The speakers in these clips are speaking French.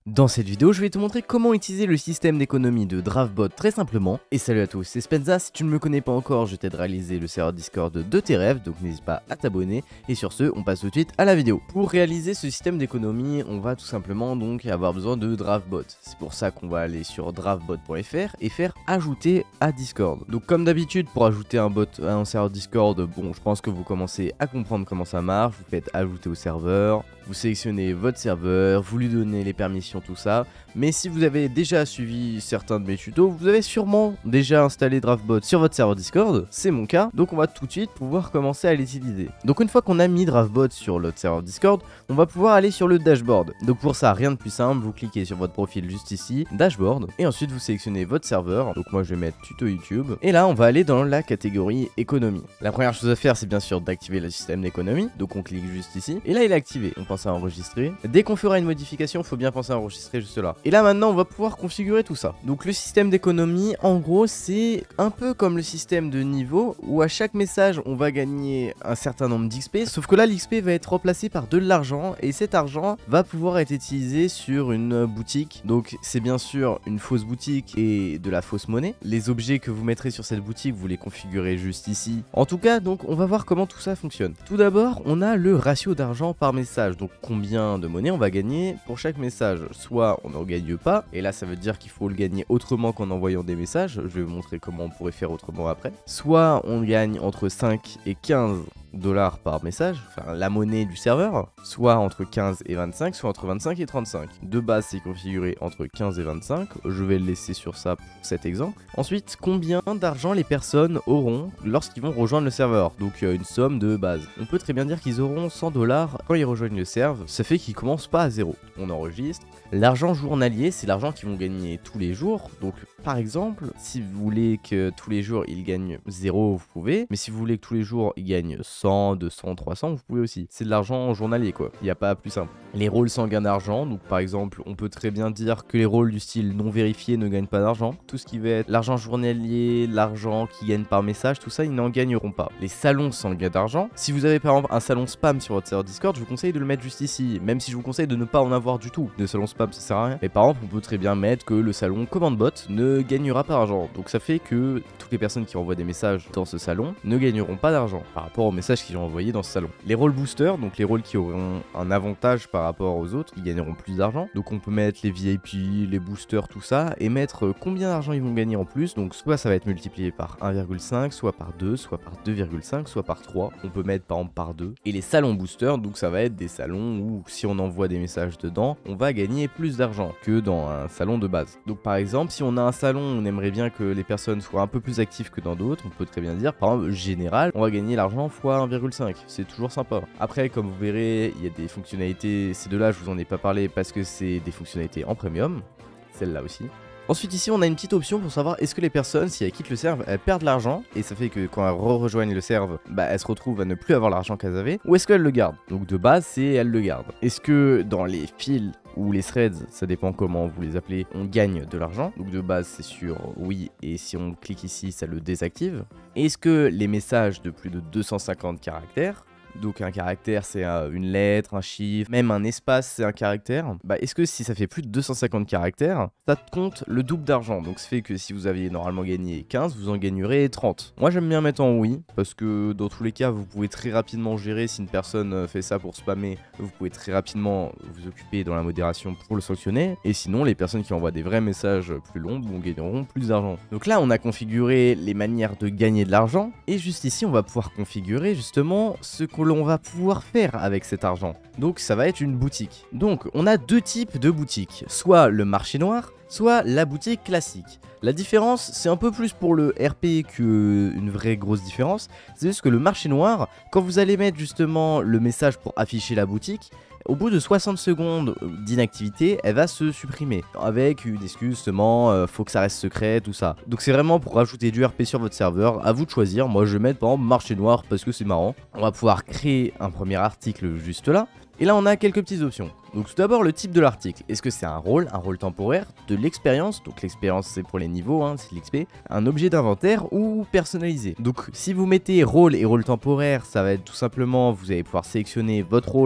Dans cette vidéo, je vais te montrer comment utiliser le système d'économie de DraftBot très simplement. Et salut à tous, c'est Spenza, si tu ne me connais pas encore, je t'aide à réaliser le serveur Discord de tes rêves, donc n'hésite pas à t'abonner. Et sur ce, on passe tout de suite à la vidéo. Pour réaliser ce système d'économie, on va tout simplement donc avoir besoin de DraftBot. C'est pour ça qu'on va aller sur draftbot.fr et faire ajouter à Discord. Donc comme d'habitude, pour ajouter un bot à un serveur Discord, bon, je pense que vous commencez à comprendre comment ça marche. Vous faites ajouter au serveur, vous sélectionnez votre serveur, vous lui donnez les permissions, tout ça. Mais si vous avez déjà suivi certains de mes tutos, vous avez sûrement déjà installé DraftBot sur votre serveur Discord, c'est mon cas, donc on va tout de suite pouvoir commencer à l'utiliser. Donc une fois qu'on a mis DraftBot sur notre serveur Discord, on va pouvoir aller sur le dashboard. Donc pour ça, rien de plus simple, vous cliquez sur votre profil juste ici, dashboard, et ensuite vous sélectionnez votre serveur. Donc moi je vais mettre tuto YouTube, et là on va aller dans la catégorie économie. La première chose à faire, c'est bien sûr d'activer le système d'économie, donc on clique juste ici, et là il est activé, on pense à enregistrer. Dès qu'on fera une modification, il faut bien penser à enregistrer juste là. Et là maintenant on va pouvoir configurer tout ça. Donc le système d'économie, en gros, c'est un peu comme le système de niveau où à chaque message on va gagner un certain nombre d'XP, sauf que là l'XP va être remplacé par de l'argent et cet argent va pouvoir être utilisé sur une boutique. Donc c'est bien sûr une fausse boutique et de la fausse monnaie. Les objets que vous mettrez sur cette boutique, vous les configurez juste ici. En tout cas, donc on va voir comment tout ça fonctionne. Tout d'abord, on a le ratio d'argent par message. Donc combien de monnaie on va gagner pour chaque message. Soit on n'en gagne pas, et là ça veut dire qu'il faut le gagner autrement qu'en envoyant des messages. Je vais vous montrer comment on pourrait faire autrement après. Soit on gagne entre 5 et 15 $ par message, enfin la monnaie du serveur, soit entre 15 et 25, soit entre 25 et 35. De base c'est configuré entre 15 et 25, je vais le laisser sur ça pour cet exemple. Ensuite, combien d'argent les personnes auront lorsqu'ils vont rejoindre le serveur, donc une somme de base. On peut très bien dire qu'ils auront 100 $ quand ils rejoignent le serveur, ça fait qu'ils commencent pas à zéro. On enregistre. L'argent journalier, c'est l'argent qu'ils vont gagner tous les jours, donc par exemple, si vous voulez que tous les jours ils gagnent 0, vous pouvez, mais si vous voulez que tous les jours ils gagnent 100, 200, 300, vous pouvez aussi. C'est de l'argent journalier quoi, il n'y a pas plus simple. Les rôles sans gain d'argent, donc par exemple, on peut très bien dire que les rôles du style non vérifié ne gagnent pas d'argent. Tout ce qui va être l'argent journalier, l'argent qui gagne par message, tout ça, ils n'en gagneront pas. Les salons sans gain d'argent, si vous avez par exemple un salon spam sur votre serveur Discord, je vous conseille de le mettre juste ici, même si je vous conseille de ne pas en avoir du tout. De salon spam, ça sert à rien. Mais par exemple, on peut très bien mettre que le salon commande bot ne gagnera pas d'argent. Donc ça fait que toutes les personnes qui envoient des messages dans ce salon ne gagneront pas d'argent par rapport aux messages qu'ils ont envoyés dans ce salon. Les rôles boosters, donc les rôles qui auront un avantage par rapport aux autres, ils gagneront plus d'argent. Donc on peut mettre les VIP, les boosters, tout ça, et mettre combien d'argent ils vont gagner en plus. Donc soit ça va être multiplié par 1,5, soit par 2, soit par 2,5, soit par 3. On peut mettre par exemple par 2. Et les salons boosters, donc ça va être des salons où si on envoie des messages dedans, on va gagner plus d'argent que dans un salon de base. Donc par exemple, si on a un salon, on aimerait bien que les personnes soient un peu plus actives que dans d'autres, on peut très bien dire, par exemple, général, on va gagner l'argent fois 1,5. C'est toujours sympa. Après, comme vous verrez, il y a des fonctionnalités, ces deux-là, je vous en ai pas parlé parce que c'est des fonctionnalités en premium, celle-là aussi. Ensuite ici on a une petite option pour savoir est-ce que les personnes, si elles quittent le serve, elles perdent l'argent, et ça fait que quand elles rejoignent le serve, bah elles se retrouvent à ne plus avoir l'argent qu'elles avaient, ou est-ce qu'elles le gardent. Donc de base c'est elles le gardent. Est-ce que dans les fils ou les threads, ça dépend comment vous les appelez, on gagne de l'argent. Donc de base c'est sur oui, et si on clique ici ça le désactive. Est-ce que les messages de plus de 250 caractères, donc un caractère c'est une lettre, un chiffre, même un espace c'est un caractère. Bah est-ce que si ça fait plus de 250 caractères, ça te compte le double d'argent. Donc ça fait que si vous aviez normalement gagné 15, vous en gagnerez 30. Moi j'aime bien mettre en oui, parce que dans tous les cas vous pouvez très rapidement gérer. Si une personne fait ça pour spammer, vous pouvez très rapidement vous occuper dans la modération pour le sanctionner. Et sinon les personnes qui envoient des vrais messages plus longs, gagneront plus d'argent. Donc là on a configuré les manières de gagner de l'argent. Et juste ici on va pouvoir configurer justement ce que l'on va pouvoir faire avec cet argent. Donc ça va être une boutique. Donc on a deux types de boutiques, soit le marché noir, soit la boutique classique. La différence, c'est un peu plus pour le RP qu'une vraie grosse différence. C'est juste que le marché noir, quand vous allez mettre justement le message pour afficher la boutique, au bout de 60 secondes d'inactivité, elle va se supprimer. Avec une excuse justement, faut que ça reste secret, tout ça. Donc c'est vraiment pour rajouter du RP sur votre serveur, à vous de choisir. Moi je vais mettre par exemple marché noir parce que c'est marrant. On va pouvoir créer un premier article juste là. Et là on a quelques petites options. Donc tout d'abord le type de l'article. Est-ce que c'est un rôle temporaire, de l'expérience, donc l'expérience c'est pour les niveaux, c'est l'XP, un objet d'inventaire ou personnalisé. Donc si vous mettez rôle et rôle temporaire, ça va être tout simplement, vous allez pouvoir sélectionner votre rôle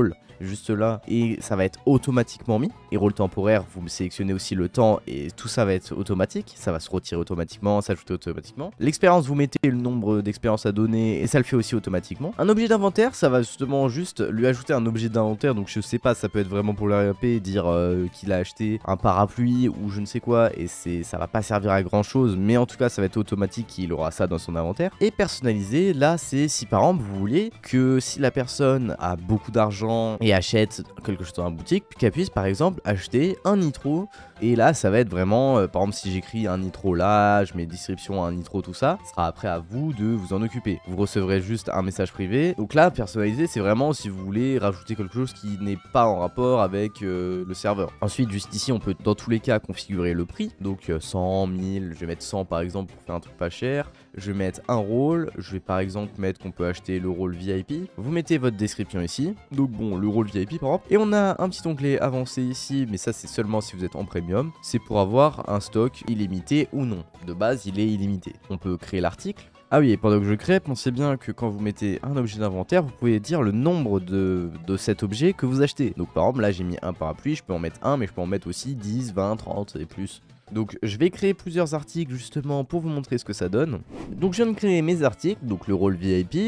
juste là et ça va être automatiquement mis. Et rôle temporaire, vous me sélectionnez aussi le temps et tout ça va être automatique. Ça va se retirer automatiquement, s'ajouter automatiquement. L'expérience, vous mettez le nombre d'expériences à donner et ça le fait aussi automatiquement. Un objet d'inventaire, ça va justement juste lui ajouter un objet d'inventaire. Donc je sais pas, ça peut être vraiment pour l'RP, dire qu'il a acheté un parapluie ou je ne sais quoi et ça va pas servir à grand chose, mais en tout cas ça va être automatique qu'il aura ça dans son inventaire. Et personnalisé, là c'est si par exemple vous voulez que si la personne a beaucoup d'argent et achète quelque chose dans la boutique, qu'elle puisse par exemple acheter un nitro. Et là ça va être vraiment, par exemple si j'écris un nitro là, je mets description un nitro tout ça, ce sera après à vous de vous en occuper. Vous recevrez juste un message privé. Donc là personnalisé c'est vraiment si vous voulez rajouter quelque chose qui n'est pas en rapport avec le serveur. Ensuite juste ici on peut dans tous les cas configurer le prix. Donc 100, 1000, je vais mettre 100 par exemple pour faire un truc pas cher. Je vais mettre un rôle, je vais par exemple mettre qu'on peut acheter le rôle VIP. Vous mettez votre description ici, donc bon le rôle VIP par exemple. Et on a un petit onglet avancé ici, mais ça c'est seulement si vous êtes en premium. C'est pour avoir un stock illimité ou non. De base il est illimité. On peut créer l'article. Ah oui, et pendant que je crée, pensez bien que quand vous mettez un objet d'inventaire, vous pouvez dire le nombre de cet objet que vous achetez. Donc par exemple là j'ai mis un parapluie, je peux en mettre un, mais je peux en mettre aussi 10, 20, 30 et plus. Donc je vais créer plusieurs articles justement pour vous montrer ce que ça donne. Donc je viens de créer mes articles, donc le rôle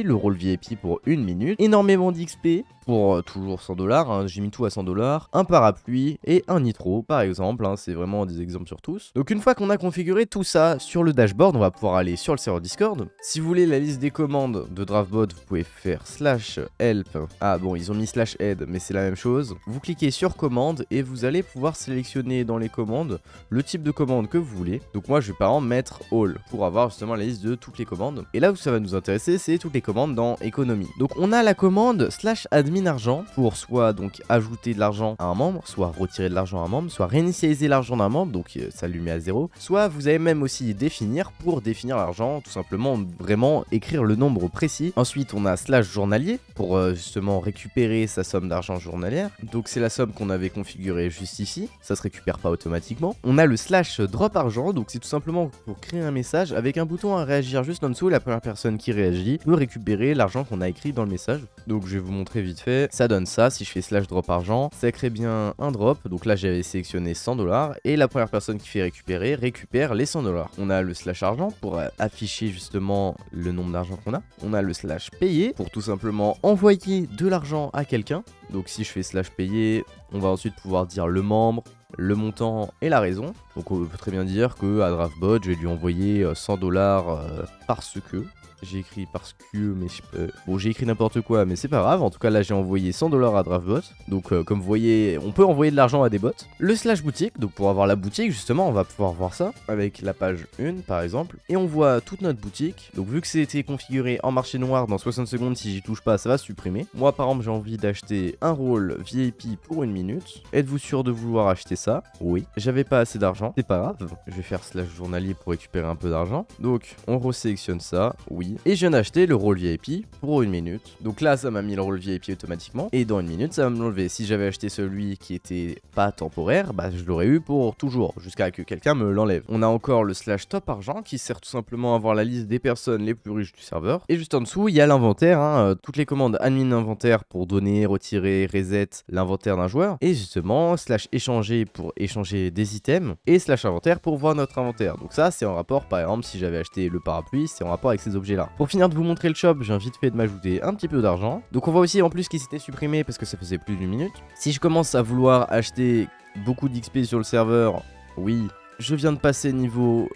VIP pour 1 minute, énormément d'XP pour toujours 100$, hein, j'ai mis tout à 100$, un parapluie et un nitro par exemple, hein, c'est vraiment des exemples sur tous. Donc une fois qu'on a configuré tout ça sur le dashboard, on va pouvoir aller sur le serveur Discord. Si vous voulez la liste des commandes de DraftBot, vous pouvez faire /help. Ah bon, ils ont mis /aide, mais c'est la même chose. Vous cliquez sur commande et vous allez pouvoir sélectionner dans les commandes le type de commande que vous voulez. Donc moi je vais par exemple mettre all pour avoir justement la liste de toutes les commandes. Et là où ça va nous intéresser, c'est toutes les commandes dans économie. Donc on a la commande /admin argent pour soit donc ajouter de l'argent à un membre, soit retirer de l'argent à un membre, soit réinitialiser l'argent d'un membre, donc ça lui met à 0. Soit vous avez même aussi définir pour définir l'argent, tout simplement vraiment écrire le nombre précis. Ensuite on a /journalier pour justement récupérer sa somme d'argent journalière. Donc c'est la somme qu'on avait configurée juste ici, ça se récupère pas automatiquement. On a le /drop argent, donc c'est tout simplement pour créer un message avec un bouton à réagir juste en dessous. La première personne qui réagit peut récupérer l'argent qu'on a écrit dans le message. Donc je vais vous montrer vite fait, ça donne ça. Si je fais /drop argent, ça crée bien un drop. Donc là j'avais sélectionné 100$ et la première personne qui fait récupérer récupère les 100$. On a le /argent pour afficher justement le nombre d'argent qu'on a. On a le /payer pour tout simplement envoyer de l'argent à quelqu'un. Donc si je fais /payer, on va ensuite pouvoir dire le membre, le montant et la raison. Donc on peut très bien dire que à DraftBot je vais lui envoyer 100$ parce que j'ai écrit parce que, mais bon j'ai écrit n'importe quoi, mais c'est pas grave. En tout cas là j'ai envoyé 100$ à DraftBot. Donc comme vous voyez, on peut envoyer de l'argent à des bots. Le /boutique, donc pour avoir la boutique justement, on va pouvoir voir ça avec la page 1 par exemple. Et on voit toute notre boutique. Donc vu que c'était configuré en marché noir, dans 60 secondes si j'y touche pas ça va supprimer. Moi par exemple j'ai envie d'acheter un rôle VIP pour 1 minute. Êtes-vous sûr de vouloir acheter ça? Oui. J'avais pas assez d'argent, c'est pas grave. Je vais faire /journalier pour récupérer un peu d'argent. Donc on resélectionne ça, oui. Et je viens d'acheter le rôle VIP pour 1 minute. Donc là ça m'a mis le rôle VIP automatiquement. Et dans 1 minute ça va me l'enlever. Si j'avais acheté celui qui était pas temporaire, bah je l'aurais eu pour toujours, jusqu'à que quelqu'un me l'enlève. On a encore le /top argent qui sert tout simplement à avoir la liste des personnes les plus riches du serveur. Et juste en dessous il y a l'inventaire, hein, toutes les commandes admin inventaire pour donner, retirer, reset l'inventaire d'un joueur. Et justement /échanger pour échanger des items. Et /inventaire pour voir notre inventaire. Donc ça c'est en rapport, par exemple si j'avais acheté le parapluie, c'est en rapport avec ces objets là. Pour finir de vous montrer le shop, j'ai vite fait de m'ajouter un petit peu d'argent. Donc on voit aussi en plus qu'il s'était supprimé parce que ça faisait plus d'1 minute. Si je commence à vouloir acheter beaucoup d'XP sur le serveur, oui, je viens de passer niveau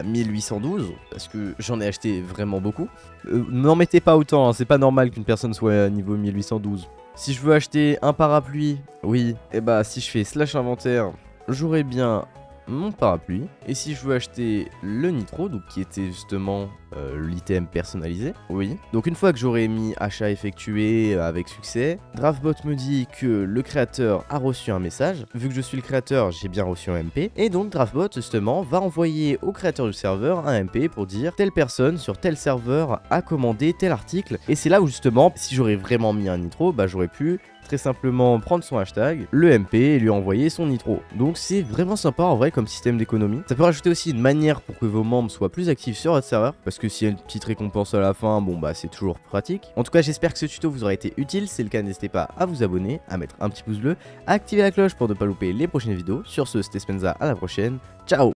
1812 parce que j'en ai acheté vraiment beaucoup. N'en mettez pas autant, hein, c'est pas normal qu'une personne soit à niveau 1812. Si je veux acheter un parapluie, oui, et bah si je fais /inventaire, j'aurai bien mon parapluie. Et si je veux acheter le nitro, donc qui était justement l'item personnalisé, oui. Donc une fois que j'aurai mis achat effectué avec succès, DraftBot me dit que le créateur a reçu un message. Vu que je suis le créateur, j'ai bien reçu un MP. Et donc DraftBot justement va envoyer au créateur du serveur un MP pour dire telle personne sur tel serveur a commandé tel article. Et c'est là où justement, si j'aurais vraiment mis un nitro, bah j'aurais pu très simplement prendre son hashtag, le MP et lui envoyer son nitro. Donc c'est vraiment sympa en vrai comme système d'économie. Ça peut rajouter aussi une manière pour que vos membres soient plus actifs sur votre serveur, parce que s'il y a une petite récompense à la fin, bon bah c'est toujours pratique. En tout cas j'espère que ce tuto vous aura été utile, si c'est le cas n'hésitez pas à vous abonner, à mettre un petit pouce bleu, à activer la cloche pour ne pas louper les prochaines vidéos. Sur ce c'était Spenza, à la prochaine, ciao.